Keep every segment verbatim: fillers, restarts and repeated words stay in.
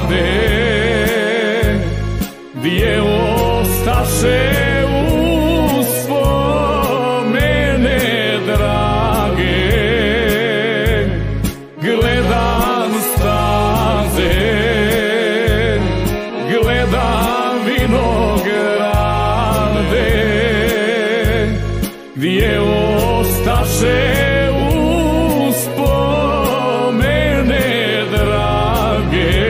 grade, gdje ostaše uspomene drage. Gledam staze, gledam vinograde, gdje ostaše uspomene drage.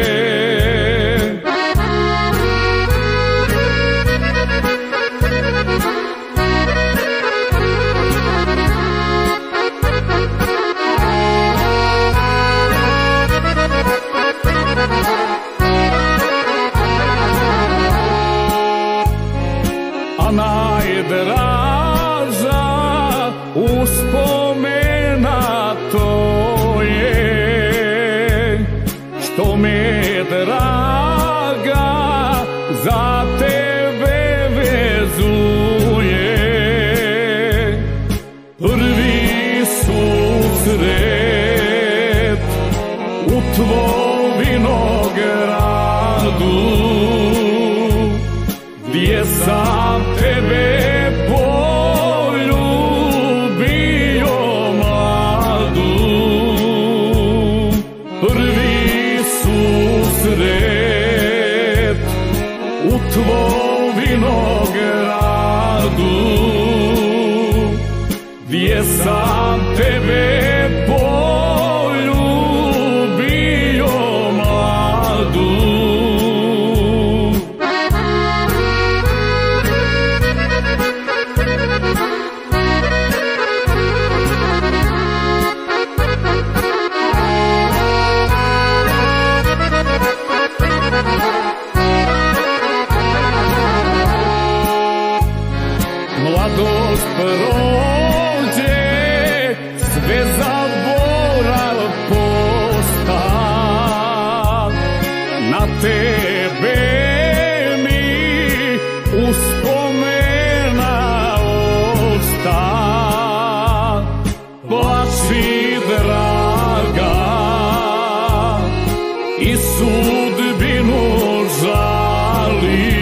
A najdraža uspomena to je što me draga za tebe vezuje. Prvi susret u tvom vinogradu, gdje sam tebe poljubio mladu. Prvi susret u tvom vinogradu, gdje sam tebe poljubio mladu. Mladost prođe, sve zaborav posta, na tebe mi uspomena osta. Plači draga i sudbinu žali,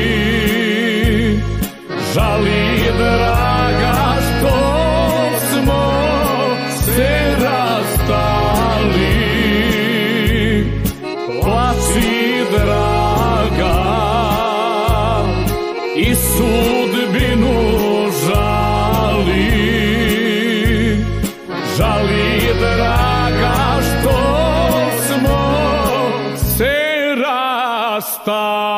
žali draga što smo se rastali. Plači draga i sudbinu žali, žali draga što smo se rastali.